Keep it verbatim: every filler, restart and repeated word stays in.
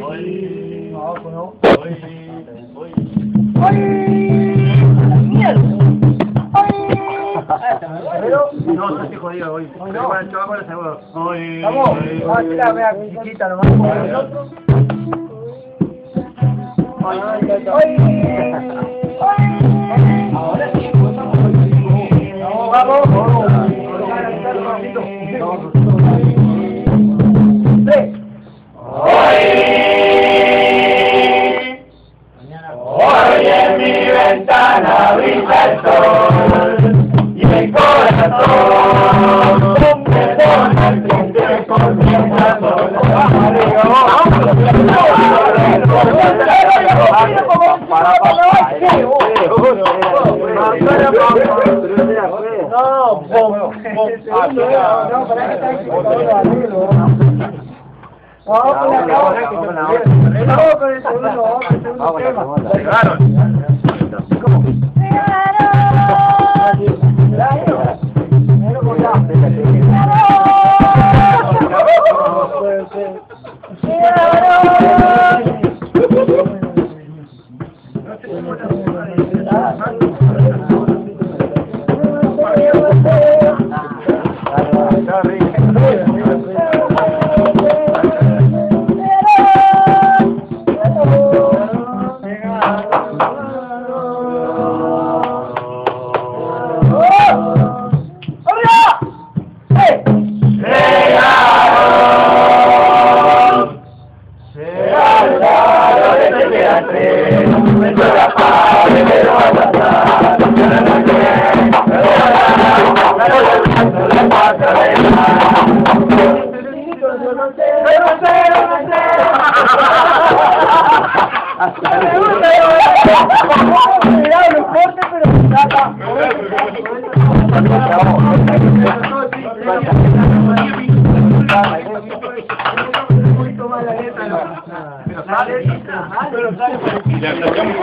Hoy. Abajo no. Hoy. Hoy. ¡Ay! ¡Mierda! ¡Ay! Pero, No, yo estoy jodido hoy. Hoy Pero no. bueno, yo hago la seguro. Hoy. vamos. Hoy. Ah, mira, mira, chiquita nomás como nosotros. Hoy. ¡Ay! ¡Ay! Ahora sí, pues vamos. Vamos, vamos. Tres. Hoy en mi ventana brilla el sol y el corazón me pone el triste con mi corazón. Vamos con la Vamos con el segundo, vamos con el segundo tema. Llegaron. ¿Cómo? Pero sale.